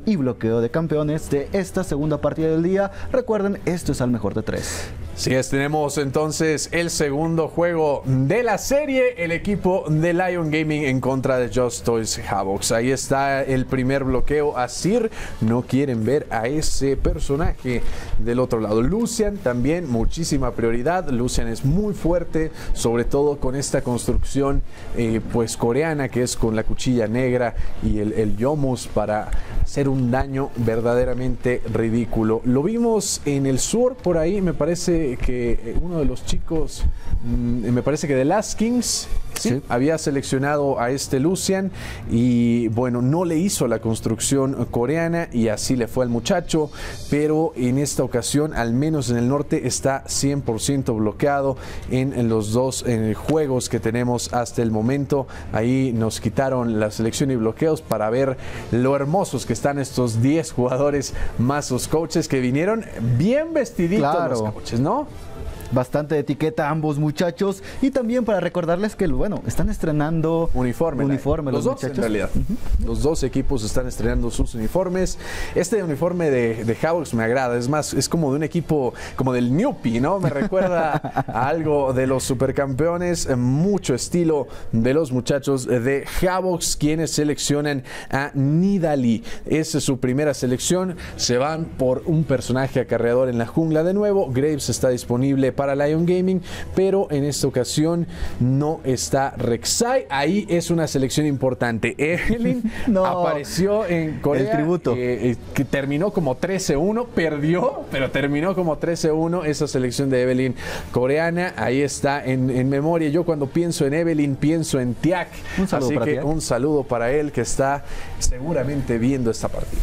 y bloqueo de campeones de esta segunda partida del día. Recuerden, esto es al mejor de 3. Sí, tenemos entonces el segundo juego de la serie, el equipo de Lion Gaming en contra de Just Toys Havocs. Ahí está el primer bloqueo. Azir, no quieren ver a ese personaje del otro lado. Lucian también, muchísima prioridad. Lucian es muy fuerte, sobre todo con esta construcción pues coreana, que es con la cuchilla negra y el Yomus para hacer un daño verdaderamente ridículo. Lo vimos en el sur, por ahí me parece que uno de los chicos, me parece que de Last Kings, sí, había seleccionado a este Lucian y bueno, no le hizo la construcción coreana y así le fue al muchacho, pero en esta ocasión, al menos en el norte, está 100% bloqueado en los dos juegos que tenemos hasta el momento. Ahí nos quitaron la selección y bloqueos para ver lo hermosos que están estos 10 jugadores más sus coaches que vinieron bien vestiditos, claro, los coaches, ¿no? Bastante de etiqueta ambos muchachos, y también para recordarles que, bueno, están estrenando uniforme los dos muchachos. En realidad. Los dos equipos están estrenando sus uniformes. Este uniforme de Havocs me agrada, es más, es como de un equipo, como del Newpie, ¿no? Me recuerda a algo de los supercampeones, mucho estilo de los muchachos de Havocs, quienes seleccionan a Nidalee. Esa es su primera selección, se van por un personaje acarreador en la jungla de nuevo. Graves está disponible para Lion Gaming, pero en esta ocasión no está Rek'Sai. Ahí es una selección importante. Evelynn apareció en Corea. El tributo. Que terminó como 13-1, perdió, pero terminó como 13-1 esa selección de Evelynn coreana. Ahí está en memoria. Yo cuando pienso en Evelynn, pienso en Tiak. Así que Tiak, un saludo para él, que está seguramente viendo esta partida.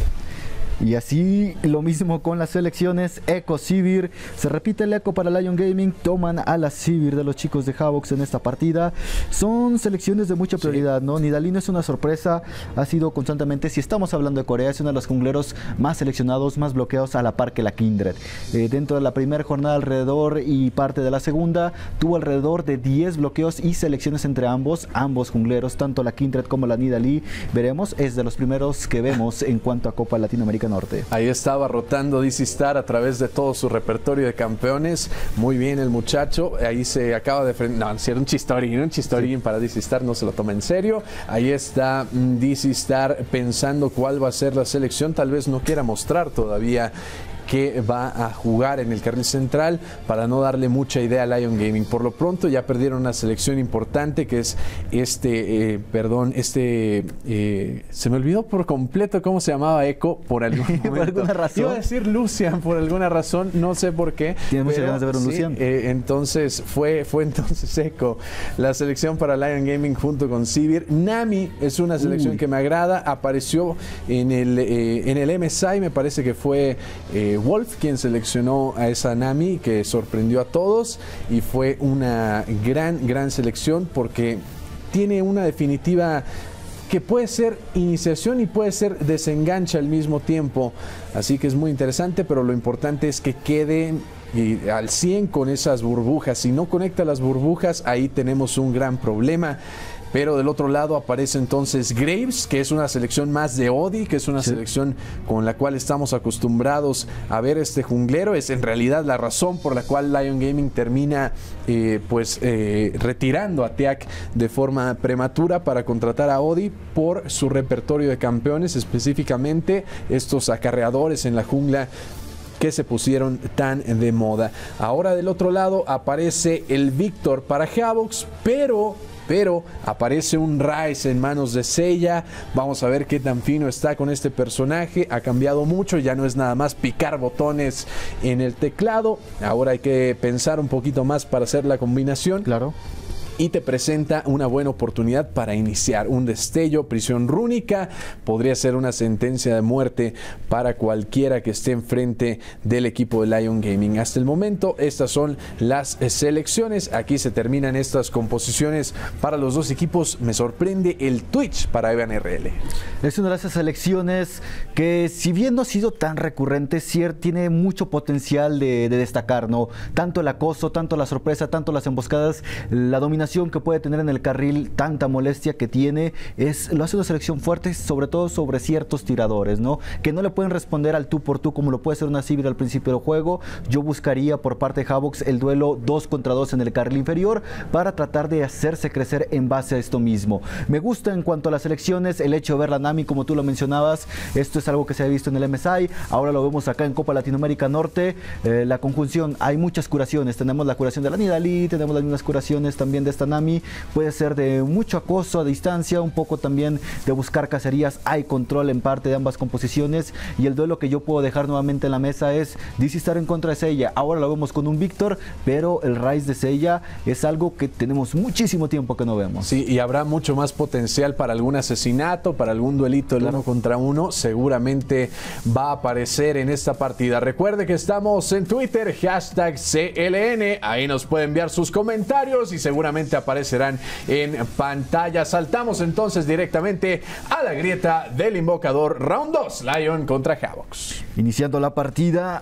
Y así lo mismo con las selecciones. Echo, Sivir, se repite el Echo para Lion Gaming, toman a la Sivir de los chicos de Havocs en esta partida. Son selecciones de mucha prioridad, ¿no? Nidalee no es una sorpresa, ha sido constantemente, si estamos hablando de Corea, es uno de los jungleros más seleccionados, más bloqueados a la par que la Kindred. Dentro de la primera jornada alrededor y parte de la segunda, tuvo alrededor de 10 bloqueos y selecciones entre ambos jungleros, tanto la Kindred como la Nidalee. Veremos, es de los primeros que vemos en cuanto a Copa Latinoamérica Norte. Ahí estaba rotando DC Star a través de todo su repertorio de campeones. Muy bien el muchacho. Ahí se acaba de enfrentar. No, si era un chistorín sí, para DC Star, no se lo toma en serio. Ahí está DC Star pensando cuál va a ser la selección. Tal vez no quiera mostrar todavía que va a jugar en el carril central para no darle mucha idea a Lion Gaming. Por lo pronto ya perdieron una selección importante, que es se me olvidó por completo cómo se llamaba Echo por algún momento. Por alguna razón. Iba a decir Lucian por alguna razón, no sé por qué. Tienes muchas ganas de ver un Lucian. Entonces fue entonces Echo la selección para Lion Gaming junto con Sivir. Nami es una selección que me agrada, apareció en el MSI, me parece que fue Wolf quien seleccionó a esa Nami, que sorprendió a todos y fue una gran selección, porque tiene una definitiva que puede ser iniciación y puede ser desenganche al mismo tiempo, así que es muy interesante, pero lo importante es que queden al 100 con esas burbujas. Si no conecta las burbujas, ahí tenemos un gran problema. Pero del otro lado aparece entonces Graves, que es una selección más de Odi, que es una selección con la cual estamos acostumbrados a ver este junglero. Es en realidad la razón por la cual Lion Gaming termina retirando a Tiak de forma prematura para contratar a Odi por su repertorio de campeones, específicamente estos acarreadores en la jungla que se pusieron tan de moda. Ahora del otro lado aparece el Víctor para Havocs, pero aparece un Ryze en manos de Seiya. Vamos a ver qué tan fino está con este personaje. Ha cambiado mucho, ya no es nada más picar botones en el teclado. Ahora hay que pensar un poquito más para hacer la combinación. Claro. Y te presenta una buena oportunidad para iniciar un destello, prisión rúnica. Podría ser una sentencia de muerte para cualquiera que esté enfrente del equipo de Lion Gaming. Hasta el momento, estas son las selecciones. Aquí se terminan estas composiciones para los dos equipos. Me sorprende el Twitch para Evan RL. Es una de esas selecciones que, si bien no ha sido tan recurrente, tiene mucho potencial de destacar, ¿no? Tanto el acoso, tanto la sorpresa, tanto las emboscadas, la dominación coordinación que puede tener en el carril, tanta molestia que tiene, lo hace una selección fuerte, sobre todo sobre ciertos tiradores, ¿no? Que no le pueden responder al tú por tú como lo puede ser una Sivir al principio del juego. Yo buscaría por parte de Havocs el duelo 2 contra 2 en el carril inferior para tratar de hacerse crecer en base a esto mismo. Me gusta en cuanto a las selecciones el hecho de ver la Nami, como tú lo mencionabas. Esto es algo que se ha visto en el MSI, ahora lo vemos acá en Copa Latinoamérica Norte. La conjunción, hay muchas curaciones, tenemos la curación de la Nidalee, tenemos las mismas curaciones también de esta Nami, puede ser de mucho acoso a distancia, un poco también de buscar cacerías, hay control en parte de ambas composiciones, y el duelo que yo puedo dejar nuevamente en la mesa es DC Star en contra de Seiya. Ahora lo vemos con un Víctor, pero el Rise de Seiya es algo que tenemos muchísimo tiempo que no vemos. Sí, y habrá mucho más potencial para algún asesinato, para algún duelito del 1 contra 1, seguramente va a aparecer en esta partida. Recuerde que estamos en Twitter, hashtag CLN, ahí nos puede enviar sus comentarios y seguramente aparecerán en pantalla. Saltamos entonces directamente a la grieta del invocador, round 2, Lion contra Havocs. Iniciando la partida,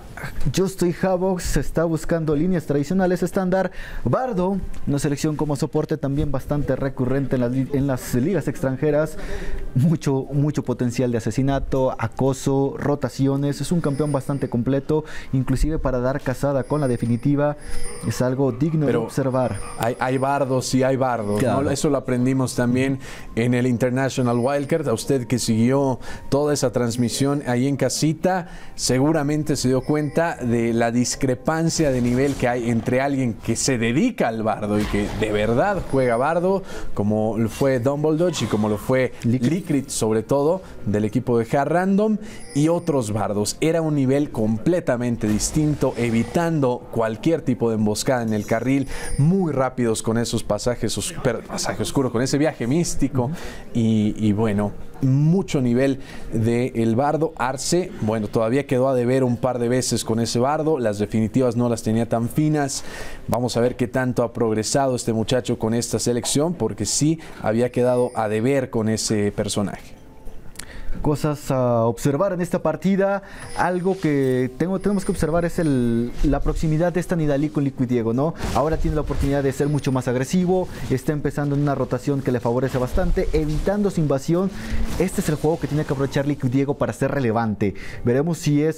Havocs está buscando líneas tradicionales estándar. Bardo, una selección como soporte también bastante recurrente en las ligas extranjeras, mucho potencial de asesinato, acoso, rotaciones, es un campeón bastante completo, inclusive para dar casada con la definitiva es algo digno de observar. Hay bardos y hay bardos, claro, ¿no? Eso lo aprendimos también en el International Wildcard. A usted que siguió toda esa transmisión ahí en casita, seguramente se dio cuenta de la discrepancia de nivel que hay entre alguien que se dedica al bardo y que de verdad juega bardo, como lo fue Dumbledore y como lo fue Liquid, sobre todo del equipo de Hard Random, y otros bardos. Era un nivel completamente distinto, evitando cualquier tipo de emboscada en el carril, muy rápidos con esos pasajes oscuros, con ese viaje místico, y bueno, mucho nivel del bardo. Arce, bueno, todavía quedó a deber un par de veces con ese bardo, las definitivas no las tenía tan finas. Vamos a ver qué tanto ha progresado este muchacho con esta selección, porque sí había quedado a deber con ese personaje. Cosas a observar en esta partida. Algo que tenemos que observar es la proximidad de esta Nidalee con Liquid Diego, ¿no? Ahora tiene la oportunidad de ser mucho más agresivo, está empezando en una rotación que le favorece bastante, evitando su invasión. Este es el juego que tiene que aprovechar Liquid Diego para ser relevante. Veremos si es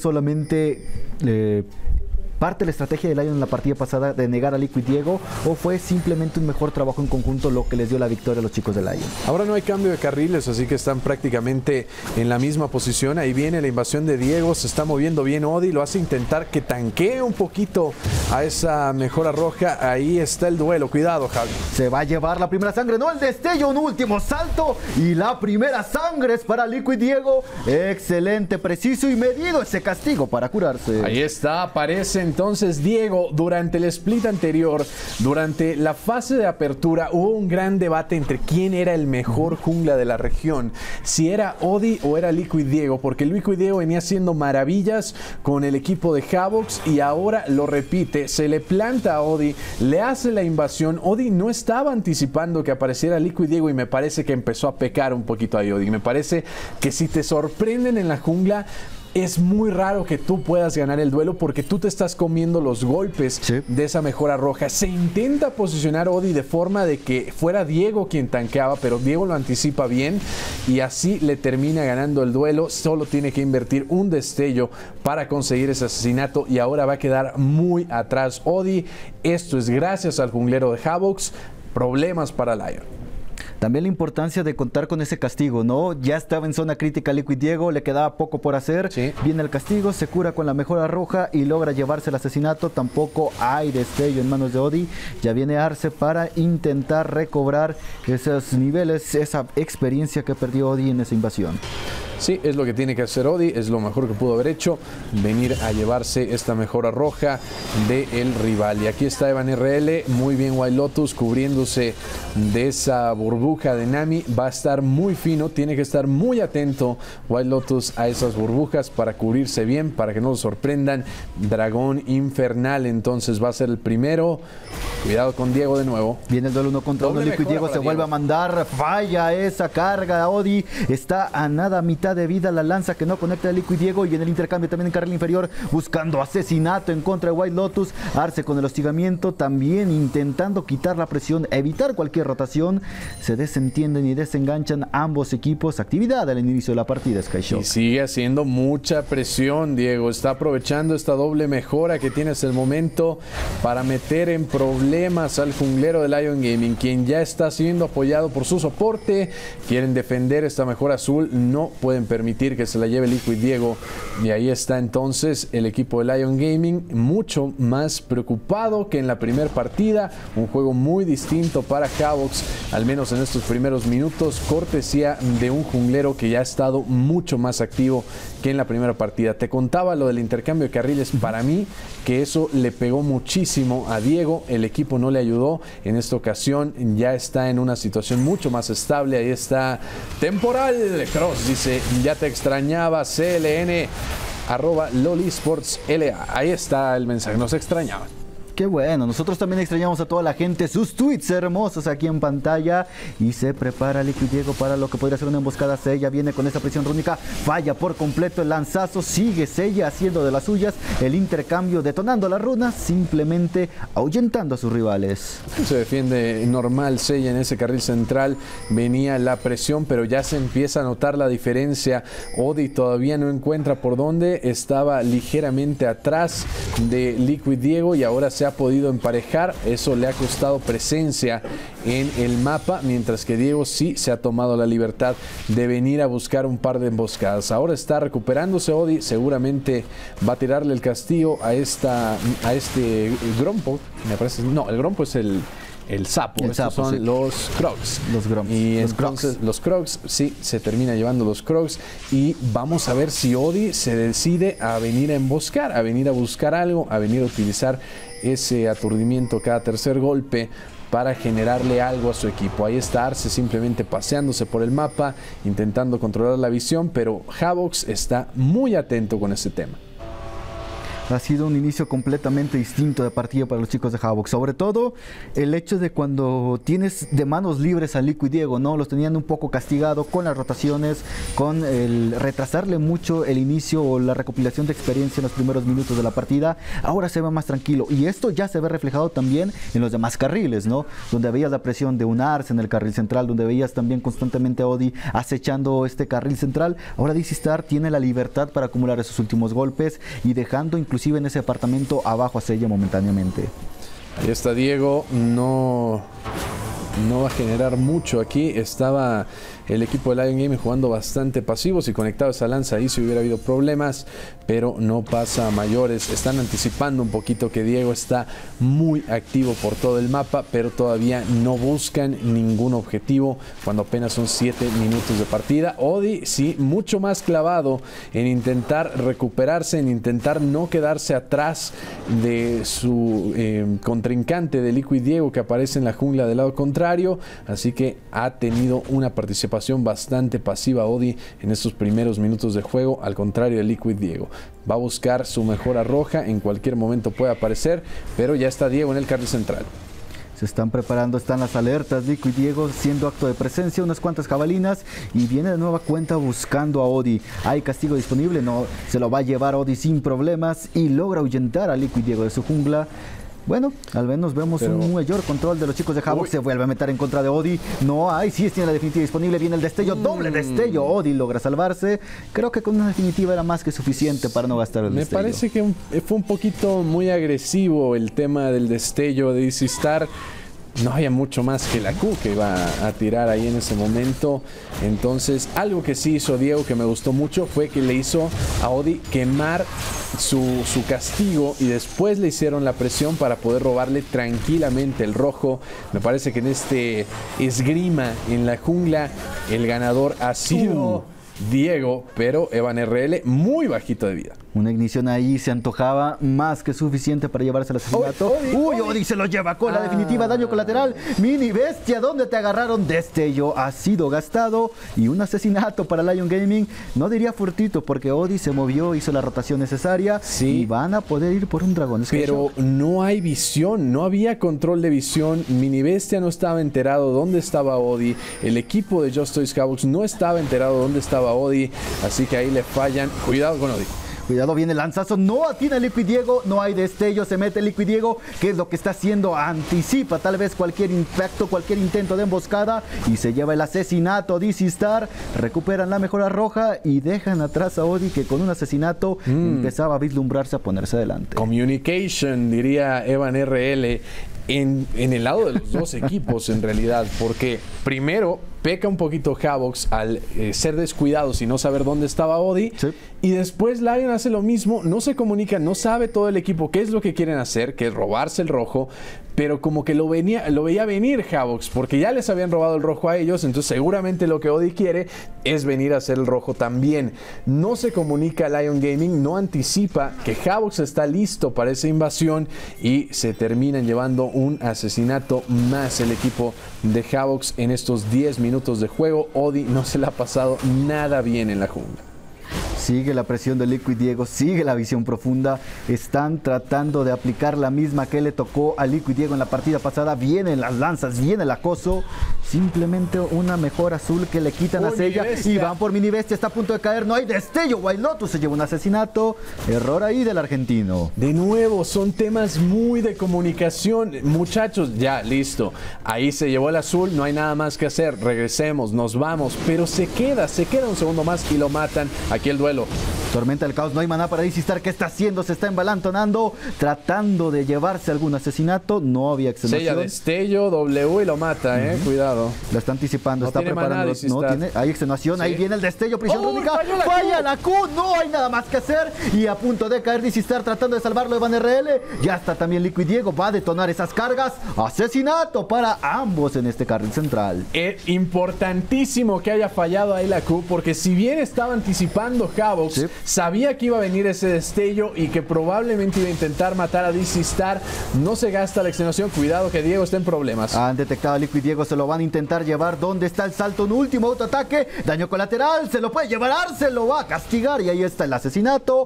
solamente parte de la estrategia de Lion en la partida pasada de negar a Liquid Diego, o fue simplemente un mejor trabajo en conjunto lo que les dio la victoria a los chicos de Lion. Ahora no hay cambio de carriles, así que están prácticamente en la misma posición. Ahí viene la invasión de Diego, se está moviendo bien Odi, lo hace intentar que tanquee un poquito a esa mejora roja. Ahí está el duelo, cuidado, Javi. Se va a llevar la primera sangre, no el destello, un último salto y la primera sangre es para Liquid Diego. Excelente, preciso y medido ese castigo para curarse. Ahí está, aparece entonces Diego. Durante el split anterior, durante la fase de apertura, hubo un gran debate entre quién era el mejor jungla de la región, si era Odi o era Liquid Diego, porque Liquid Diego venía haciendo maravillas con el equipo de Havocs y ahora lo repite, se le planta a Odi, le hace la invasión. Odi no estaba anticipando que apareciera Liquid Diego y me parece que empezó a pecar un poquito ahí Odi. Me parece que si te sorprenden en la jungla, es muy raro que tú puedas ganar el duelo porque tú te estás comiendo los golpes de esa mejora roja. Se intenta posicionar Odi de forma de que fuera Diego quien tanqueaba, pero Diego lo anticipa bien y así le termina ganando el duelo. Solo tiene que invertir un destello para conseguir ese asesinato y ahora va a quedar muy atrás Odi. Esto es gracias al junglero de Havocs. Problemas para Lion. También la importancia de contar con ese castigo, ¿no? Ya estaba en zona crítica Liquid Diego, le quedaba poco por hacer. Sí. Viene el castigo, se cura con la mejora roja y logra llevarse el asesinato. Tampoco hay destello en manos de Odi. Ya viene Arce para intentar recobrar esos niveles, esa experiencia que perdió Odi en esa invasión. Sí, es lo que tiene que hacer Odi, es lo mejor que pudo haber hecho, venir a llevarse esta mejora roja del rival. Y aquí está Evan RL, muy bien White Lotus, cubriéndose de esa burbuja de Nami. Va a estar muy fino, tiene que estar muy atento White Lotus a esas burbujas para cubrirse bien, para que no lo sorprendan. Dragón infernal, entonces va a ser el primero. Cuidado con Diego de nuevo. Viene el duelo 1 contra 1, Liquid Diego se vuelve a mandar, falla esa carga. Odi está a nada, mitad mitad de vida, la lanza que no conecta a Liquid Diego, y en el intercambio también en carril inferior, buscando asesinato en contra de White Lotus. Arce con el hostigamiento, también intentando quitar la presión, evitar cualquier rotación. Se desentienden y desenganchan ambos equipos. Actividad al inicio de la partida, Skyshock. Y sigue haciendo mucha presión, Diego. Está aprovechando esta doble mejora que tiene hasta el momento para meter en problemas al junglero de Lion Gaming, quien ya está siendo apoyado por su soporte. Quieren defender esta mejora azul, no pueden permitir que se la lleve Liquid Diego. Y ahí está entonces el equipo de Lion Gaming, mucho más preocupado que en la primera partida. Un juego muy distinto para Havox, al menos en estos primeros minutos, cortesía de un junglero que ya ha estado mucho más activo que en la primera partida. Te contaba lo del intercambio de carriles. Para mí, que eso le pegó muchísimo a Diego. El equipo no le ayudó. En esta ocasión ya está en una situación mucho más estable. Ahí está Temporal Cross, dice: ya te extrañaba, CLN @LoliSportsLA. Ahí está el mensaje, nos extrañaba. Qué bueno, nosotros también extrañamos a toda la gente, sus tweets hermosos aquí en pantalla. Y se prepara Liquid Diego para lo que podría ser una emboscada. Sella viene con esa presión rúnica, falla por completo el lanzazo, sigue Sella haciendo de las suyas, el intercambio detonando las runas, simplemente ahuyentando a sus rivales. Se defiende normal Sella en ese carril central, venía la presión, pero ya se empieza a notar la diferencia. Odi todavía no encuentra por dónde, estaba ligeramente atrás de Liquid Diego y ahora se ha podido emparejar. Eso le ha costado presencia en el mapa, mientras que Diego sí se ha tomado la libertad de venir a buscar un par de emboscadas. Ahora está recuperándose Odi, seguramente va a tirarle el castigo a este Grompo, me parece. No, el Grompo es el sapo. Estos son sí, los Crocs. Los Groms. Y entonces los Crocs, sí, se termina llevando los Crocs. Y vamos a ver si Odi se decide a venir a emboscar, a venir a buscar algo, a venir a utilizar ese aturdimiento cada tercer golpe para generarle algo a su equipo. Ahí está Arce simplemente paseándose por el mapa, intentando controlar la visión, pero Havox está muy atento con ese tema. Ha sido un inicio completamente distinto de partida para los chicos de Havoc. Sobre todo el hecho de cuando tienes de manos libres a Liquid Diego, ¿no? Los tenían un poco castigado con las rotaciones, con el retrasarle mucho el inicio o la recopilación de experiencia en los primeros minutos de la partida. Ahora se ve más tranquilo. Y esto ya se ve reflejado también en los demás carriles, ¿no? Donde veías la presión de un Arce en el carril central, donde veías también constantemente a Odi acechando este carril central. Ahora DC Star tiene la libertad para acumular esos últimos golpes y dejando inclusive en ese apartamento abajo a Sella momentáneamente. Ahí está Diego, no va a generar mucho aquí. Estaba el equipo de Lion Gaming jugando bastante pasivos y conectado a esa lanza ahí si hubiera habido problemas, pero no pasa a mayores. Están anticipando un poquito que Diego está muy activo por todo el mapa, pero todavía no buscan ningún objetivo cuando apenas son 7 minutos de partida. Odi sí, mucho más clavado en intentar recuperarse, en intentar no quedarse atrás de su contrincante de Liquid Diego, que aparece en la jungla del lado contrario. Así que ha tenido una participación bastante pasiva Odi en estos primeros minutos de juego, al contrario de Liquid Diego. Va a buscar su mejora roja, en cualquier momento puede aparecer, pero ya está Diego en el carril central. Se están preparando, están las alertas. Liquid Diego siendo acto de presencia, unas cuantas jabalinas, y viene de nueva cuenta buscando a Odi. Hay castigo disponible, no se lo va a llevar Odi sin problemas y logra ahuyentar a Liquid Diego de su jungla. Bueno, al menos vemos un mayor control de los chicos de Havoc. Se vuelve a meter en contra de Odi. No hay, sí tiene la definitiva disponible. Viene el destello, doble destello. Odi logra salvarse. Creo que con una definitiva era más que suficiente para no gastar el destello. Me parece que fue un poquito muy agresivo el tema del destello de DC Star. No había mucho más que la Q que iba a tirar ahí en ese momento. Entonces, algo que sí hizo Diego que me gustó mucho fue que le hizo a Odi quemar su castigo y después le hicieron la presión para poder robarle tranquilamente el rojo. Me parece que en este esgrima en la jungla el ganador ha sido Diego, pero Evan RL muy bajito de vida. Una ignición ahí se antojaba más que suficiente para llevarse el asesinato. Uy, Odi se lo lleva con la definitiva, daño colateral. Mini bestia, ¿dónde te agarraron? Destello ha sido gastado y un asesinato para Lion Gaming. No diría fortuito porque Odi se movió, hizo la rotación necesaria, sí, y van a poder ir por un dragón. Pero no hay visión, no había control de visión. Mini bestia no estaba enterado dónde estaba Odi. El equipo de Just Toys Havoc no estaba enterado dónde estaba estaba Odi, así que ahí le fallan. Cuidado con Odi. Cuidado, viene el lanzazo, no atina Liquid Diego, no hay destello, se mete Liquid Diego, ¿qué es lo que está haciendo? Anticipa tal vez cualquier impacto, cualquier intento de emboscada y se lleva el asesinato. DC Star recuperan la mejora roja y dejan atrás a Odi, que con un asesinato empezaba a vislumbrarse a ponerse adelante. Communication, diría Evan RL, en el lado de los dos equipos en realidad, porque primero peca un poquito Havox al ser descuidados y no saber dónde estaba Odi. Sí. Y después Lion hace lo mismo, no se comunica, no sabe todo el equipo qué es lo que quieren hacer, que es robarse el rojo, pero como que lo veía venir Havox, porque ya les habían robado el rojo a ellos, entonces seguramente lo que Odi quiere es venir a hacer el rojo también. No se comunica Lion Gaming, no anticipa que Havox está listo para esa invasión y se terminan llevando un asesinato más el equipo de Havox en estos 10 minutos de juego. Odi no se le ha pasado nada bien en la jungla. Sigue la presión de Liquid Diego, sigue la visión profunda. Están tratando de aplicar la misma que le tocó a Liquid Diego en la partida pasada. Vienen las lanzas, viene el acoso. Simplemente una mejor azul que le quitan a Sella y van por Mini Bestia. Está a punto de caer, no hay destello. White Lotus se lleva un asesinato. Error ahí del argentino. De nuevo, son temas muy de comunicación. Muchachos, ya, listo. Ahí se llevó el azul, no hay nada más que hacer. Regresemos, nos vamos. Pero se queda un segundo más y lo matan. Aquí el duelo. Tormenta del caos, no hay maná para DC Star. ¿Qué está haciendo? Se está embalantonando, tratando de llevarse algún asesinato. No había extenuación. Sella destello, W y lo mata, cuidado. Lo está anticipando, no está preparando. No tiene, hay extenuación, sí. Ahí viene el destello, prisión rúnica. Falla la Q, no hay nada más que hacer. Y a punto de caer DC Star tratando de salvarlo Evan RL. Ya está también Liquid Diego, va a detonar esas cargas. Asesinato para ambos en este carril central. Es importantísimo que haya fallado ahí la Q, porque si bien estaba anticipando Havox, sí, sabía que iba a venir ese destello y que probablemente iba a intentar matar a DC Star. No se gasta la extenuación. Cuidado que Diego está en problemas. Han detectado a Liquid Diego, se lo van a intentar llevar. ¿Dónde está el salto? Un último autoataque. Daño colateral. Se lo puede llevar. Se lo va a castigar. Y ahí está el asesinato.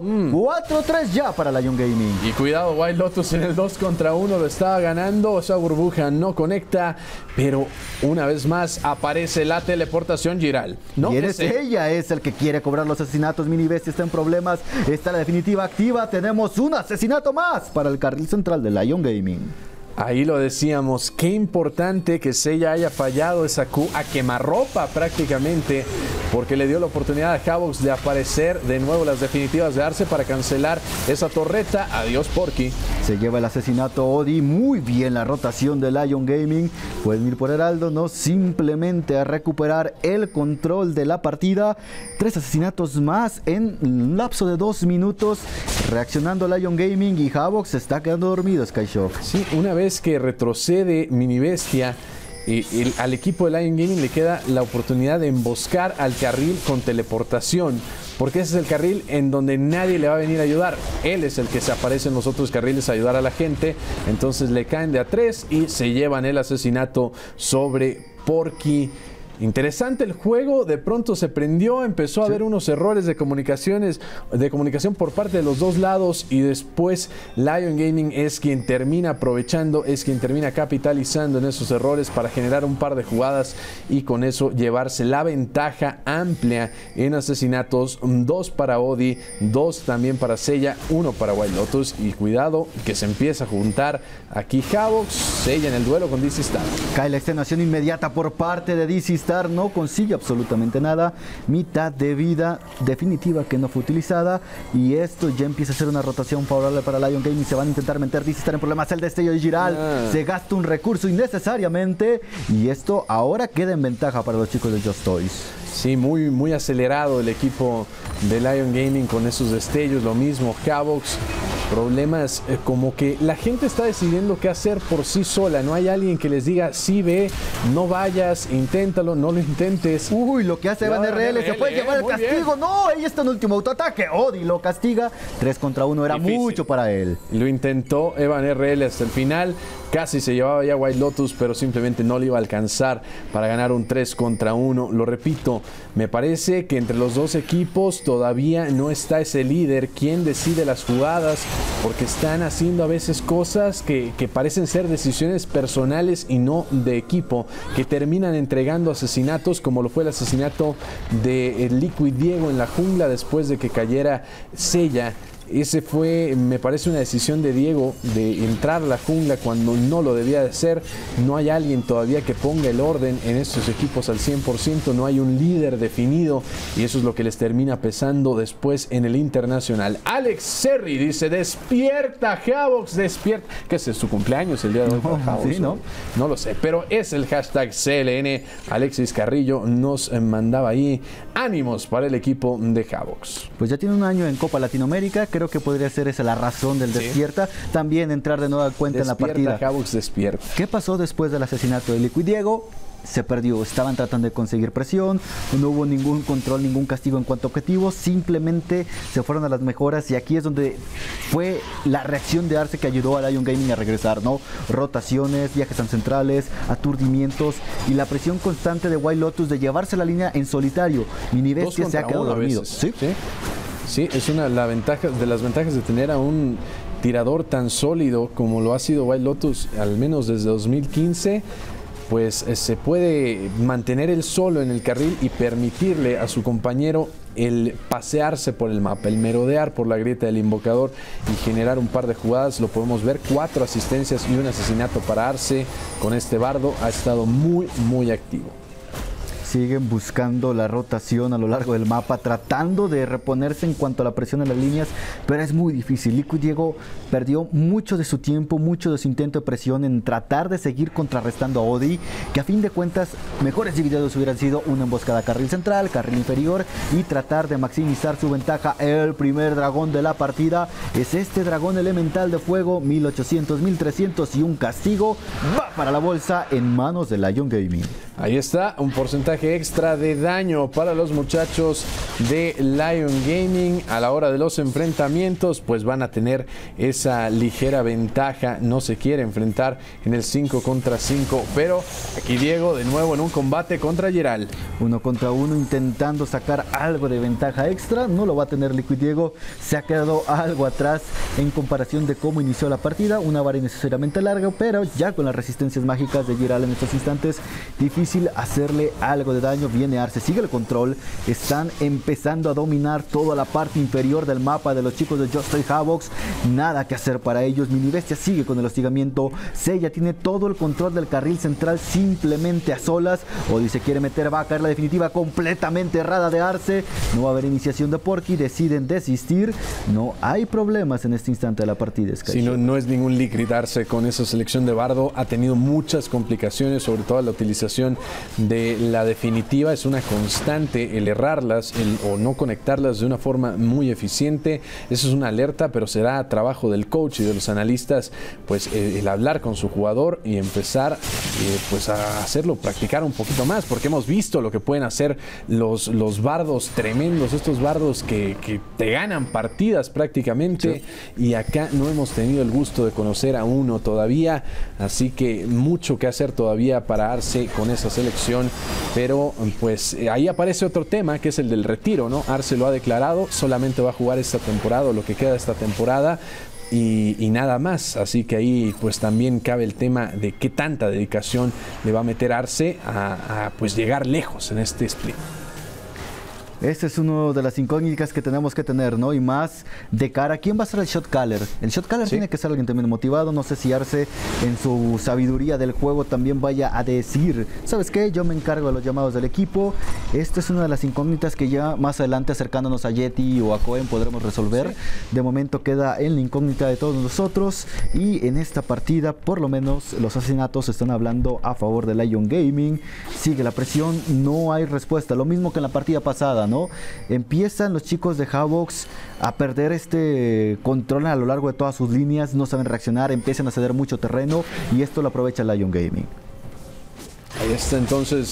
4-3 ya para Lion Gaming. Y cuidado, White Lotus en el 2 contra 1 lo estaba ganando. Esa burbuja no conecta. Pero una vez más aparece la teleportación Giral. No, y ella es el que quiere cobrar los asesinatos. Mini Bestia está en problemas. Está la definitiva activa. Tenemos un asesinato más para el carril central de Lion Gaming. Ahí lo decíamos, qué importante que Sella haya fallado esa Q a quemarropa prácticamente, porque le dio la oportunidad a Havox de aparecer de nuevo las definitivas de Arce para cancelar esa torreta. Adiós, Porky. Se lleva el asesinato Odi, muy bien la rotación de Lion Gaming. Pueden ir por Heraldo, no, simplemente a recuperar el control de la partida. 3 asesinatos más en un lapso de 2 minutos. Reaccionando Lion Gaming y Havox se está quedando dormido, Skyshock. Sí, una vez que retrocede Mini Bestia, al equipo de Lion Gaming le queda la oportunidad de emboscar al carril con teleportación, porque ese es el carril en donde nadie le va a venir a ayudar. Él es el que se aparece en los otros carriles a ayudar a la gente. Entonces le caen de a 3 y se llevan el asesinato sobre Porky. Interesante el juego, de pronto se prendió, empezó a haber unos errores de comunicación por parte de los dos lados y después Lion Gaming es quien termina aprovechando, es quien termina capitalizando en esos errores para generar un par de jugadas y con eso llevarse la ventaja amplia en asesinatos. 2 para Odi, 2 también para Sella, 1 para White Lotus y cuidado que se empieza a juntar aquí Havox. Sella en el duelo con DC Star. Cae la extenuación inmediata por parte de DC Star. No consigue absolutamente nada, mitad de vida definitiva que no fue utilizada y esto ya empieza a ser una rotación favorable para Lion Gaming. Se van a intentar meter DC Star en problemas. El destello de Giral se gasta un recurso innecesariamente y esto ahora queda en ventaja para los chicos de Just Toys. Sí, muy acelerado el equipo de Lion Gaming con esos destellos. Lo mismo Havox. Problemas como que la gente está decidiendo qué hacer por sí sola. No hay alguien que les diga, sí, ve, no vayas, inténtalo, no lo intentes. Uy, lo que hace Evan RL, se puede llevar el castigo. Bien. No, ahí está en último autoataque. Odi lo castiga. 3 contra 1 era difícil. Mucho para él. Lo intentó Evan RL hasta el final. Casi se llevaba ya White Lotus, pero simplemente no le iba a alcanzar para ganar un 3 contra 1. Lo repito, me parece que entre los dos equipos todavía no está ese líder, quien decide las jugadas, porque están haciendo a veces cosas que parecen ser decisiones personales y no de equipo, que terminan entregando asesinatos, como lo fue el asesinato de Liquid Diego en la jungla después de que cayera Sella. Ese fue, me parece, una decisión de Diego de entrar a la jungla cuando no lo debía de hacer. No hay alguien todavía que ponga el orden en estos equipos al 100%, no hay un líder definido y eso es lo que les termina pesando después en el internacional. Alex Serri dice, despierta Havocs, despierta. ¿Qué es su cumpleaños el día de hoy? Sí, ¿no? No lo sé, pero es el hashtag CLN. Alexis Carrillo nos mandaba ahí ánimos para el equipo de Havocs. Pues ya tiene un año en Copa Latinoamérica, creo que podría ser esa la razón del despierta. También entrar de nueva cuenta Despierta, en la partida. Havocs despierta. ¿Qué pasó después del asesinato de Liquid Diego? Se perdió, estaban tratando de conseguir presión, no hubo ningún control, ningún castigo en cuanto a objetivos, simplemente se fueron a las mejoras y aquí es donde fue la reacción de Arce que ayudó a Lion Gaming a regresar, ¿no? Rotaciones, viajes centrales, aturdimientos y la presión constante de White Lotus de llevarse la línea en solitario. Minibestia se ha quedado dormido. Sí, es una de las ventajas de tener a un tirador tan sólido como lo ha sido White Lotus, al menos desde 2015. Pues se puede mantener él solo en el carril y permitirle a su compañero el pasearse por el mapa, el merodear por la grieta del invocador y generar un par de jugadas. Lo podemos ver, 4 asistencias y un asesinato para Arce con este bardo. Ha estado muy, muy activo. Siguen buscando la rotación a lo largo del mapa, tratando de reponerse en cuanto a la presión en las líneas, pero es muy difícil. Liquid Diego perdió mucho de su tiempo, mucho de su intento de presión en tratar de seguir contrarrestando a Odi, que a fin de cuentas mejores divididos hubieran sido una emboscada carril central, carril inferior y tratar de maximizar su ventaja. El primer dragón de la partida es este dragón elemental de fuego, 1800, 1300 y un castigo va para la bolsa en manos de Lion Gaming. Ahí está, un porcentaje extra de daño para los muchachos de Lion Gaming. A la hora de los enfrentamientos, pues van a tener esa ligera ventaja. No se quiere enfrentar en el 5 contra 5, pero aquí Diego de nuevo en un combate contra Giral. 1 contra 1 intentando sacar algo de ventaja extra. No lo va a tener Liquid Diego. Se ha quedado algo atrás en comparación de cómo inició la partida. Una vara innecesariamente larga, pero ya con las resistencias mágicas de Giral en estos instantes, difícil hacerle algo de daño. Viene Arce, sigue el control, están empezando a dominar toda la parte inferior del mapa de los chicos de Just Toy Havocs, nada que hacer para ellos. Minibestia sigue con el hostigamiento, Sella tiene todo el control del carril central simplemente a solas. Odi se quiere meter, va a caer la definitiva completamente errada de Arce, no va a haber iniciación de Porky, deciden desistir, no hay problemas en este instante de la partida. Sí, no es ningún Liquid. Arce con esa selección de bardo ha tenido muchas complicaciones, sobre todo la utilización de la definitiva. Es una constante el errarlas o no conectarlas de una forma muy eficiente. Eso es una alerta, pero será trabajo del coach y de los analistas, pues el hablar con su jugador y empezar pues a hacerlo, practicar un poquito más, porque hemos visto lo que pueden hacer los bardos tremendos, estos bardos que te ganan partidas prácticamente, sí. Y acá no hemos tenido el gusto de conocer a uno todavía, así que mucho que hacer todavía para Arce con esa selección, pero pues ahí aparece otro tema que es el del retiro, ¿no? Arce lo ha declarado, solamente va a jugar esta temporada o lo que queda de esta temporada y nada más, así que ahí pues también cabe el tema de qué tanta dedicación le va a meter Arce a pues llegar lejos en este split. Este es uno de las incógnitas que tenemos que tener, ¿no? Y más de cara a quién va a ser el shot caller. El shot caller tiene que ser alguien también motivado. No sé si Arce en su sabiduría del juego también vaya a decir, ¿sabes qué? Yo me encargo de los llamados del equipo. Esta es una de las incógnitas que ya más adelante acercándonos a Yeti o a Cohen podremos resolver. Sí. De momento queda en la incógnita de todos nosotros y en esta partida por lo menos los asesinatos están hablando a favor de Lion Gaming. Sigue la presión, no hay respuesta. Lo mismo que en la partida pasada, ¿no? Empiezan los chicos de Havocs a perder este control a lo largo de todas sus líneas, no saben reaccionar, empiezan a ceder mucho terreno y esto lo aprovecha Lion Gaming. Ahí está entonces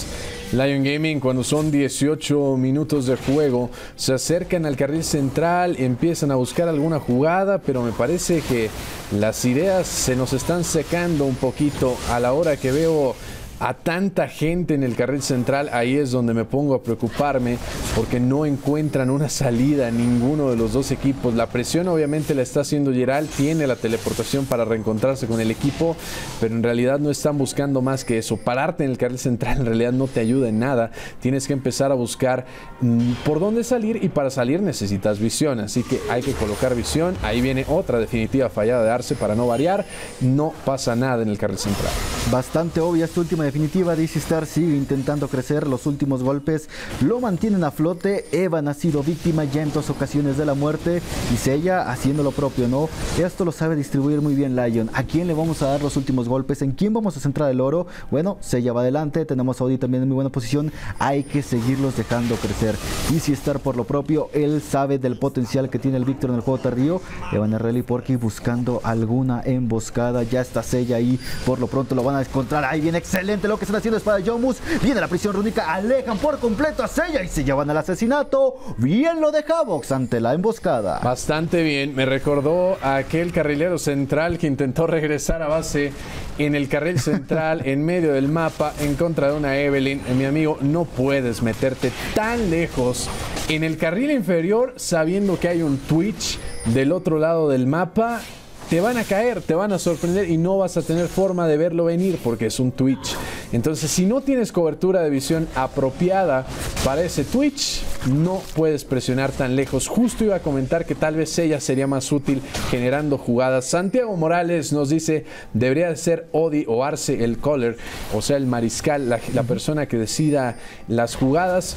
Lion Gaming, cuando son 18 minutos de juego, se acercan al carril central, empiezan a buscar alguna jugada, pero me parece que las ideas se nos están secando un poquito a la hora que veo a tanta gente en el carril central. Ahí es donde me pongo a preocuparme, porque no encuentran una salida ninguno de los dos equipos. La presión obviamente la está haciendo Gerald, tiene la teleportación para reencontrarse con el equipo, pero en realidad no están buscando más que eso. Pararte en el carril central en realidad no te ayuda en nada. Tienes que empezar a buscar por dónde salir, y para salir necesitas visión, así que hay que colocar visión. Ahí viene otra definitiva fallada de Arce para no variar. No pasa nada en el carril central. Bastante obvia esta última definitiva. DC Star sigue intentando crecer. Los últimos golpes lo mantienen a flote. Evan ha sido víctima ya en 2 ocasiones de la muerte, y Seiya haciendo lo propio, ¿no? Esto lo sabe distribuir muy bien Lion. ¿A quién le vamos a dar los últimos golpes? ¿En quién vamos a centrar el oro? Bueno, Seiya va adelante. Tenemos a Audi también en muy buena posición. Hay que seguirlos dejando crecer. DC Star por lo propio, él sabe del potencial que tiene el Víctor en el juego tardío. Evan RL y Porky buscando alguna emboscada. Ya está Seiya ahí. Por lo pronto lo van a encontrar. Ahí viene excelente lo que están haciendo. Espada de Jomus. Viene la prisión rúnica. Alejan por completo a Seiya y se llevan al asesinato. Bien lo de Havoc ante la emboscada. Bastante bien. Me recordó a aquel carrilero central que intentó regresar a base en el carril central en medio del mapa en contra de una Evelynn. Mi amigo, no puedes meterte tan lejos en el carril inferior sabiendo que hay un Twitch del otro lado del mapa. Te van a caer, te van a sorprender y no vas a tener forma de verlo venir porque es un Twitch. Entonces, si no tienes cobertura de visión apropiada para ese Twitch, no puedes presionar tan lejos. Justo iba a comentar que tal vez ella sería más útil generando jugadas. Santiago Morales nos dice, debería ser Odi o Arce el caller, o sea, el mariscal, la persona que decida las jugadas.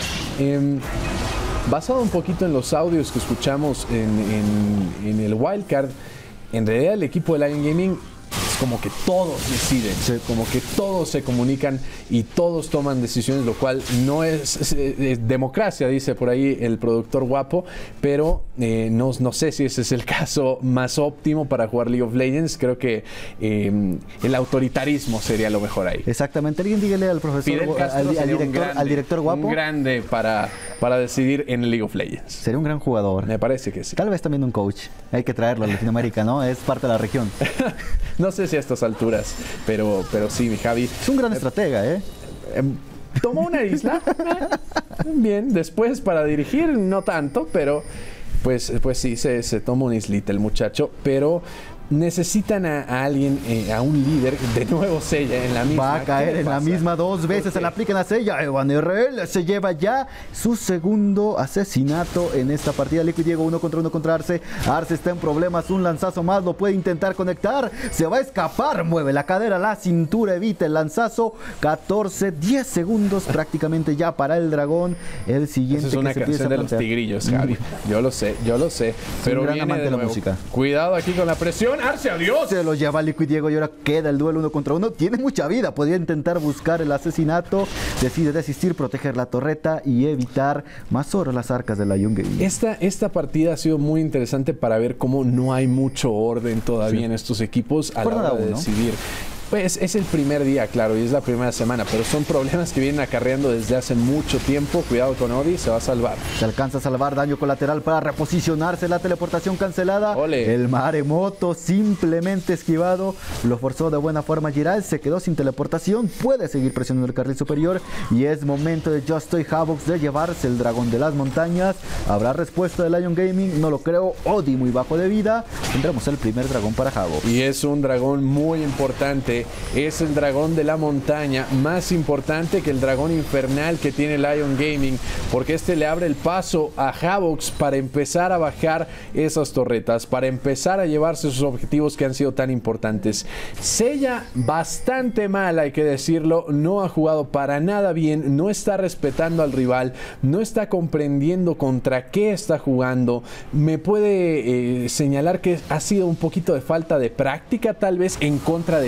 Basado un poquito en los audios que escuchamos en el Wildcard, en realidad el equipo de Lion Gaming es como que todos deciden, como que todos se comunican y todos toman decisiones, lo cual no es democracia, dice por ahí el productor guapo, pero no sé si ese es el caso más óptimo para jugar League of Legends. Creo que el autoritarismo sería lo mejor ahí. Exactamente. Alguien dígale al profesor, al director guapo. Un grande para decidir en League of Legends. Sería un gran jugador. Me parece que sí. Tal vez también un coach. Hay que traerlo a Latinoamérica, ¿no? Es parte de la región. No sé si a estas alturas, pero sí, mi Javi. Es un gran estratega, ¿eh? Tomó una isla. Bien, después para dirigir no tanto, pero pues sí, se tomó una islita el muchacho, pero necesitan a alguien, a un líder. De nuevo Seiya en la misma. Va a caer en la misma 2 veces. Se la aplican a Seiya. Evan RL se lleva ya su segundo asesinato en esta partida. Liquid Diego 1 contra 1 contra Arce. Arce está en problemas. Un lanzazo más lo puede intentar conectar. Se va a escapar. Mueve la cadera, la cintura, evita el lanzazo. 10 segundos prácticamente ya para el dragón. El siguiente. Esa es una canción de los tigrillos, Javi. Yo lo sé. Pero viene de nuevo. Música. Cuidado aquí con la presión. Arce, adiós. Se lo lleva Liquid Diego y ahora queda el duelo 1 contra 1. Tiene mucha vida. Podría intentar buscar el asesinato. Decide desistir, proteger la torreta y evitar más oro las arcas de la Lion Gaming. Esta partida ha sido muy interesante para ver cómo no hay mucho orden todavía en estos equipos a la hora de decidir. Pues es el primer día, claro, y es la primera semana, pero son problemas que vienen acarreando desde hace mucho tiempo. Cuidado con Odi, se va a salvar. Se alcanza a salvar, daño colateral para reposicionarse, la teleportación cancelada. Ole. El maremoto simplemente esquivado, lo forzó de buena forma Giral, se quedó sin teleportación, puede seguir presionando el carril superior y es momento de Justoy Havoc de llevarse el dragón de las montañas. ¿Habrá respuesta de Lion Gaming? No lo creo. Odi muy bajo de vida. Tendremos el primer dragón para Havoc. Y es un dragón muy importante. Es el dragón de la montaña, más importante que el dragón infernal que tiene Lion Gaming, porque este le abre el paso a Havoc para empezar a bajar esas torretas, para empezar a llevarse sus objetivos que han sido tan importantes. Seiya bastante mal, hay que decirlo, no ha jugado para nada bien, no está respetando al rival, no está comprendiendo contra qué está jugando. Me puede señalar que ha sido un poquito de falta de práctica tal vez en contra de Twitch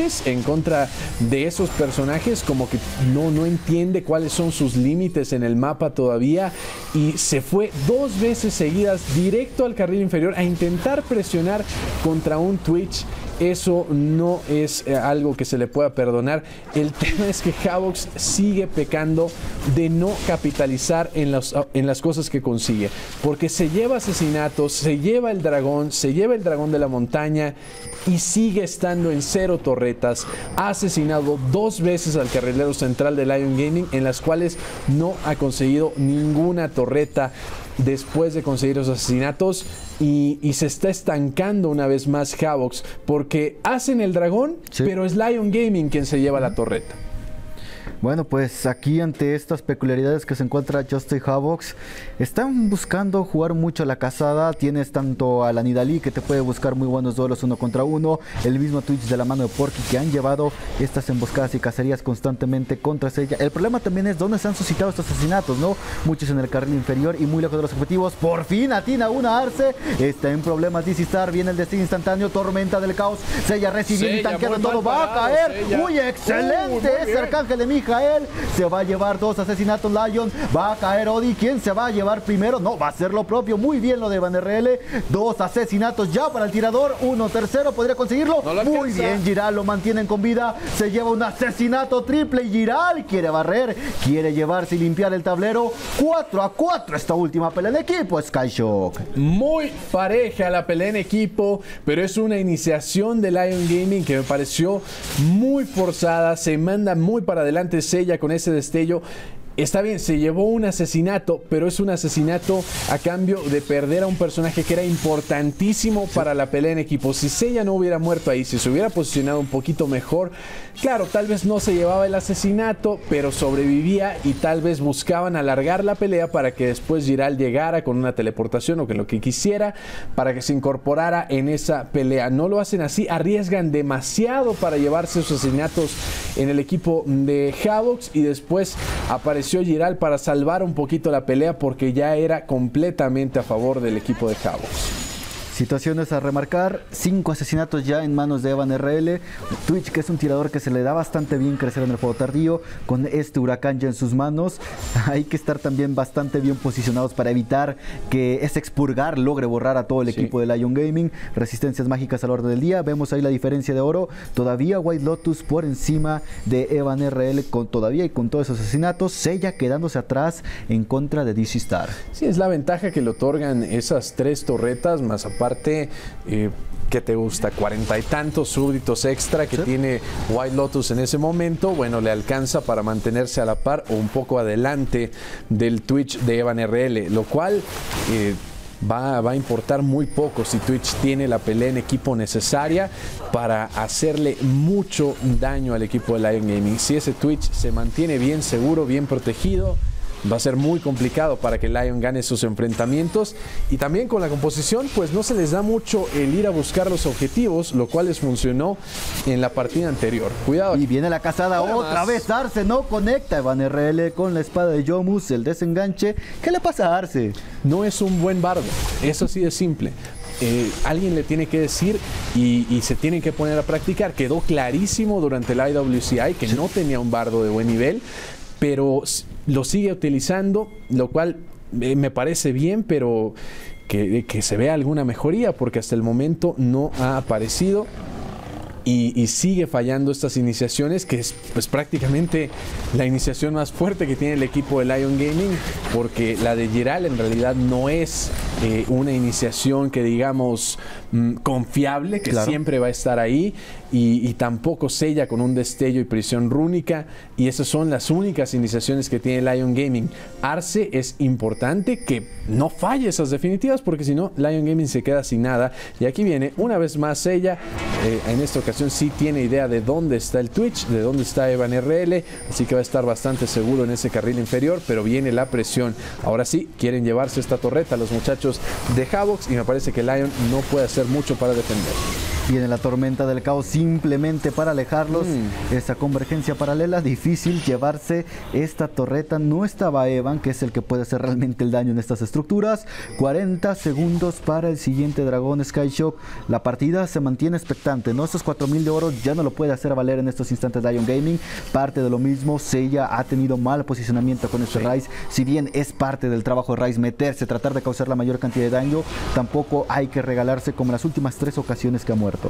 twitches en contra de esos personajes, como que no entiende cuáles son sus límites en el mapa todavía, y se fue 2 veces seguidas directo al carril inferior a intentar presionar contra un Twitch. Eso no es algo que se le pueda perdonar. El tema es que Havox sigue pecando de no capitalizar en las cosas que consigue, porque se lleva asesinatos, se lleva el dragón de la montaña y sigue estando en 0 torretas. Ha asesinado 2 veces al carrilero central de Lion Gaming, en las cuales no ha conseguido ninguna torreta después de conseguir los asesinatos, y se está estancando una vez más Havox, porque hacen el dragón, sí, pero es Lion Gaming quien se lleva la torreta. Bueno, pues aquí ante estas peculiaridades que se encuentra Just Havox, están buscando jugar mucho a la cazada. Tienes tanto a la Nidalee, que te puede buscar muy buenos duelos 1 contra 1, el mismo Twitch de la mano de Porky, que han llevado estas emboscadas y cacerías constantemente contra ella. El problema también es dónde se han suscitado estos asesinatos, ¿no? Muchos en el carril inferior y muy lejos de los objetivos. Por fin atina una Arce, está en problemas DC Star, viene el destino instantáneo, tormenta del caos, Seiya recibiendo y tanqueando todo, va a caer. Seiya. Muy excelente ese Arcángel de Mijael. Se va a llevar 2 asesinatos Lion, va a caer Odi. ¿Quién se va a llevar primero? No, va a ser lo propio. Muy bien lo de EvanRL, 2 asesinatos ya para el tirador, 1 tercero, podría conseguirlo. No, muy bien, Giral lo mantienen con vida, se lleva un asesinato triple y Giral quiere barrer, quiere llevarse y limpiar el tablero. 4-4 esta última pelea en equipo, Skyshock. Muy pareja la pelea en equipo, pero es una iniciación de Lion Gaming que me pareció muy forzada. Se manda muy para adelante Seiya con ese destello. Está bien, se llevó un asesinato, pero es un asesinato a cambio de perder a un personaje que era importantísimo para la pelea en equipo. Si Seiya no hubiera muerto ahí, si se hubiera posicionado un poquito mejor, claro, tal vez no se llevaba el asesinato, pero sobrevivía, y tal vez buscaban alargar la pelea para que después Giral llegara con una teleportación o con lo que quisiera, para que se incorporara en esa pelea. No lo hacen así, arriesgan demasiado para llevarse esos asesinatos en el equipo de Havox, y después apareció Giral para salvar un poquito la pelea, porque ya era completamente a favor del equipo de Havox. Situaciones a remarcar, 5 asesinatos ya en manos de EvanRL. Twitch, que es un tirador que se le da bastante bien crecer en el fuego tardío, con este huracán ya en sus manos. Hay que estar también bastante bien posicionados para evitar que ese expurgar logre borrar a todo el equipo de Lion Gaming. Resistencias mágicas al orden del día, vemos ahí la diferencia de oro. Todavía White Lotus por encima de EvanRL, todavía y con todos esos asesinatos. Seiya quedándose atrás en contra de DC Star. Sí, es la ventaja que le otorgan esas 3 torretas, más aparte, ¿qué te gusta? 40 y tantos súbditos extra que tiene White Lotus en ese momento. Bueno, le alcanza para mantenerse a la par o un poco adelante del Twitch de EvanRL, lo cual va a importar muy poco si Twitch tiene la pelea en equipo necesaria para hacerle mucho daño al equipo de Lion Gaming. Si ese Twitch se mantiene bien seguro, bien protegido, va a ser muy complicado para que Lion gane sus enfrentamientos. Y también con la composición, pues no se les da mucho el ir a buscar los objetivos, lo cual les funcionó en la partida anterior. Cuidado. Y viene la cazada otra vez. Arce no conecta. EvanRL con la espada de Yomus, el desenganche. ¿Qué le pasa a Arce? No es un buen bardo, eso sí es simple. Alguien le tiene que decir y se tienen que poner a practicar. Quedó clarísimo durante el IWCI que no tenía un bardo de buen nivel, pero lo sigue utilizando, lo cual me parece bien, pero que se vea alguna mejoría, porque hasta el momento no ha aparecido. Y sigue fallando estas iniciaciones, que es pues prácticamente la iniciación más fuerte que tiene el equipo de Lion Gaming, porque la de Giral en realidad no es una iniciación que digamos confiable, que siempre va a estar ahí, y tampoco Seiya con un destello y prisión rúnica, y esas son las únicas iniciaciones que tiene Lion Gaming. Arce es importante que no falle esas definitivas, porque si no Lion Gaming se queda sin nada. Y aquí viene una vez más Seiya, en esta ocasión sí tiene idea de dónde está el Twitch, de dónde está EvanRL, así que va a estar bastante seguro en ese carril inferior, pero viene la presión. Ahora sí, quieren llevarse esta torreta los muchachos de Havox, y me parece que Lion no puede hacer mucho para defender. Viene la tormenta del caos simplemente para alejarlos. Esa convergencia paralela, difícil llevarse esta torreta. No estaba Evan, que es el que puede hacer realmente el daño en estas estructuras. 40 segundos para el siguiente dragón Skyshock. La partida se mantiene expectante, ¿no? Esos 4000 de oro ya no lo puede hacer valer en estos instantes Lion Gaming. Parte de lo mismo, Seiya ha tenido mal posicionamiento con este Ryze. Si bien es parte del trabajo de Ryze meterse, tratar de causar la mayor cantidad de daño, tampoco hay que regalarse como en las últimas 3 ocasiones que ha muerto.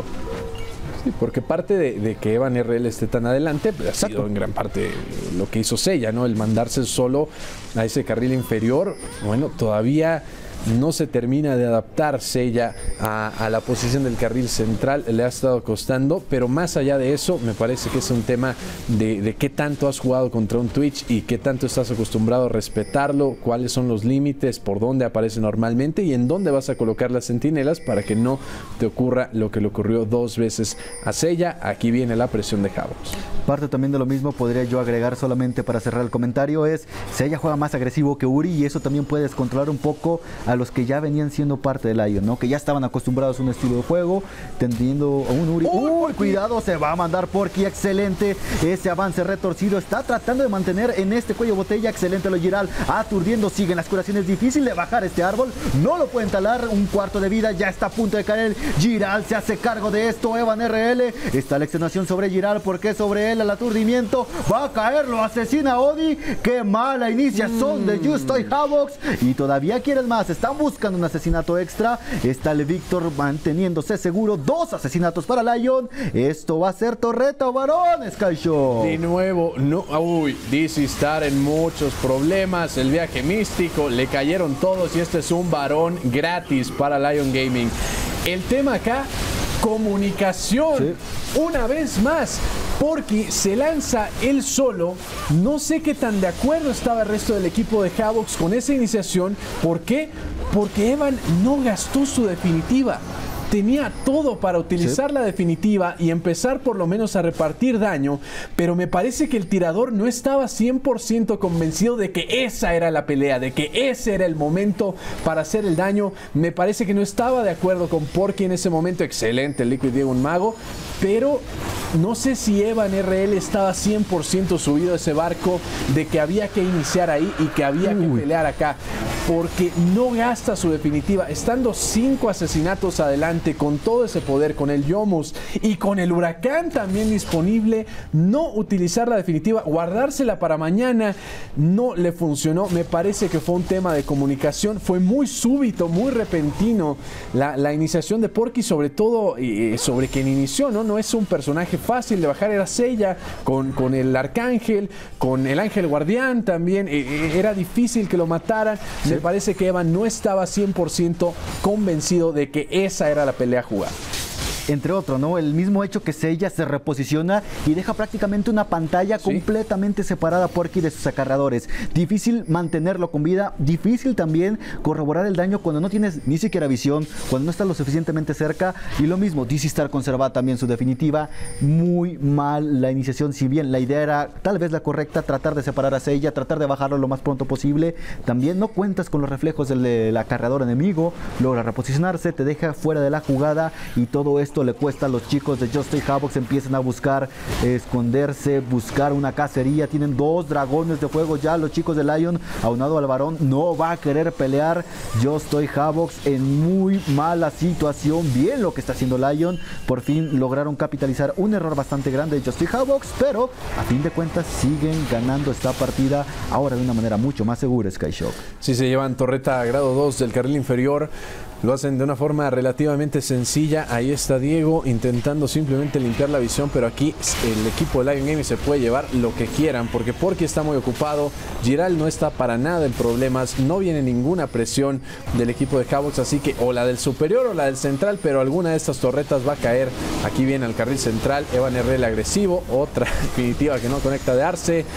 Sí, porque parte de que Evan RL esté tan adelante, pues, ha sido en gran parte lo que hizo Seiya, ¿no? El mandarse solo a ese carril inferior. Bueno, todavía no se termina de adaptar Seiya a la posición del carril central, le ha estado costando, pero más allá de eso, me parece que es un tema de qué tanto has jugado contra un Twitch y qué tanto estás acostumbrado a respetarlo, cuáles son los límites, por dónde aparece normalmente y en dónde vas a colocar las centinelas para que no te ocurra lo que le ocurrió 2 veces a Seiya. Aquí viene la presión de Havoc. Parte también de lo mismo, podría yo agregar solamente para cerrar el comentario, es Seiya juega más agresivo que Uri y eso también puede descontrolar un poco a los que ya venían siendo parte del Lion, ¿no? Que ya estaban acostumbrados a un estilo de juego, teniendo a un Uri. ¡Uy! Cuidado, se va a mandar Porky, excelente. Ese avance retorcido está tratando de mantener en este cuello botella, excelente lo Giral, aturdiendo, siguen las curaciones, difícil de bajar este árbol, no lo pueden talar, 1/4 de vida, ya está a punto de caer. Giral se hace cargo de esto, Evan RL, está la extenuación sobre Giral, porque sobre él el aturdimiento va a caer, lo asesina Odi. Qué mala iniciación de Justoy Havoc y todavía quieren más, están buscando un asesinato extra. Está el Víctor manteniéndose seguro, 2 asesinatos para Lion. Esto va a ser torreta o varón, Skyshock. De nuevo, no, uy, DC Star en muchos problemas, el viaje místico, le cayeron todos y este es un varón gratis para Lion Gaming. El tema acá, comunicación. Sí. Una vez más, Porky se lanza él solo. No sé qué tan de acuerdo estaba el resto del equipo de Havoc con esa iniciación. ¿Por qué? Porque Evan no gastó su definitiva. Tenía todo para utilizar la definitiva y empezar por lo menos a repartir daño, pero me parece que el tirador no estaba 100% convencido de que esa era la pelea, de que ese era el momento para hacer el daño. Me parece que no estaba de acuerdo con Porky en ese momento. Excelente el Liquid Diego, un mago, pero no sé si Evan RL estaba 100% subido a ese barco de que había que iniciar ahí y que había que pelear acá, porque no gasta su definitiva, estando 5 asesinatos adelante, con todo ese poder, con el Yomus y con el huracán también disponible. No utilizar la definitiva, guardársela para mañana, no le funcionó. Me parece que fue un tema de comunicación, fue muy súbito, muy repentino la iniciación de Porky, sobre todo sobre quien inició, ¿no? No es un personaje fácil de bajar, era Seiya con el arcángel, con el ángel guardián también, era difícil que lo mataran. Me parece que Evan no estaba 100% convencido de que esa era la pelea a jugar. Entre otros, ¿no? El mismo hecho que Seiya se reposiciona y deja prácticamente una pantalla completamente separada a Porky de sus acarreadores. Difícil mantenerlo con vida, difícil también corroborar el daño cuando no tienes ni siquiera visión, cuando no estás lo suficientemente cerca. Y lo mismo, DC Star conserva también su definitiva. Muy mal la iniciación, si bien la idea era tal vez la correcta, tratar de separar a Seiya, tratar de bajarlo lo más pronto posible. También no cuentas con los reflejos del acarreador enemigo, logra reposicionarse, te deja fuera de la jugada y todo esto le cuesta a los chicos de Just Stay Havoc. Empiezan a buscar esconderse, buscar una cacería. Tienen 2 dragones de fuego ya los chicos de Lion, aunado al varón. No va a querer pelear Just Stay Havoc en muy mala situación. Bien lo que está haciendo Lion. Por fin lograron capitalizar un error bastante grande de Just Stay Havoc, pero a fin de cuentas siguen ganando esta partida ahora de una manera mucho más segura, Skyshock. Sí, se llevan torreta a grado 2 del carril inferior. Lo hacen de una forma relativamente sencilla. Ahí está Diego intentando simplemente limpiar la visión, pero aquí el equipo de Lion Gaming se puede llevar lo que quieran, porque Porky está muy ocupado, Giral no está para nada en problemas, no viene ninguna presión del equipo de Havoc, así que o la del superior o la del central, pero alguna de estas torretas va a caer. Aquí viene al carril central, Evan RL agresivo, otra definitiva que no conecta de Arce.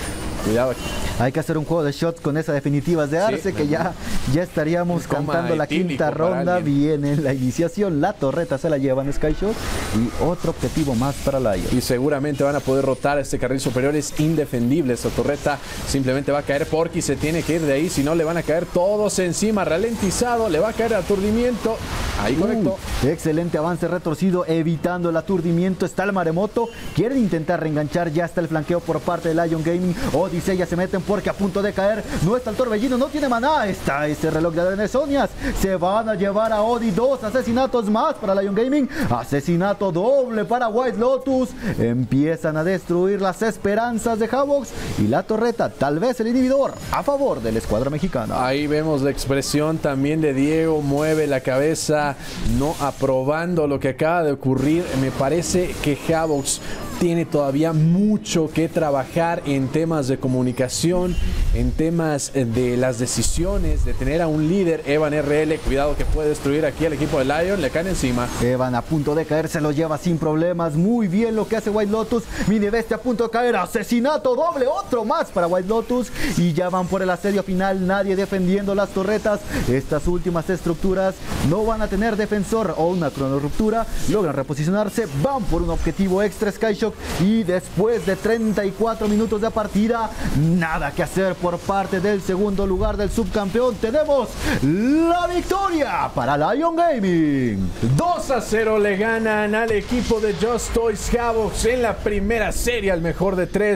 Cuidado aquí. Hay que hacer un juego de shots con esa definitivas de Arce, que ya estaríamos cantando la quinta ronda. Viene la iniciación, la torreta se la llevan Skyshot y otro objetivo más para Lion. Y seguramente van a poder rotar este carril superior, es indefendible. Esta torreta simplemente va a caer. Porky se tiene que ir de ahí, si no le van a caer todos encima. Ralentizado, le va a caer aturdimiento. Ahí conectó. Excelente avance retorcido, evitando el aturdimiento. Está el maremoto, quieren intentar reenganchar. Ya está el flanqueo por parte de Lion Gaming. Odyssey ya se meten porque a punto de caer. No está el torbellino, no tiene maná. Está ese reloj de Arenesonias. Se van a llevar a Odi. 2 asesinatos más para Lion Gaming. Asesinato doble para White Lotus. Empiezan a destruir las esperanzas de Havocs. Y la torreta, tal vez el inhibidor, a favor de la escuadra mexicana. Ahí vemos la expresión también de Diego. Mueve la cabeza, no aprobando lo que acaba de ocurrir. Me parece que Havocs tiene todavía mucho que trabajar en temas de comunicación, en temas de las decisiones, de tener a un líder. Evan RL, cuidado que puede destruir aquí al equipo de Lion, le caen encima. Evan a punto de caer, se lo lleva sin problemas. Muy bien lo que hace White Lotus. Mini Bestia a punto de caer, asesinato doble, otro más para White Lotus. Y ya van por el asedio final, nadie defendiendo las torretas. Estas últimas estructuras no van a tener defensor o una cronorruptura. Logran reposicionarse, van por un objetivo extra Skyshock. Y después de 34 minutos de partida, nada que hacer por parte del segundo lugar del subcampeón. Tenemos la victoria para Lion Gaming. 2-0 le ganan al equipo de Just Toys Havocs en la primera serie al mejor de 3.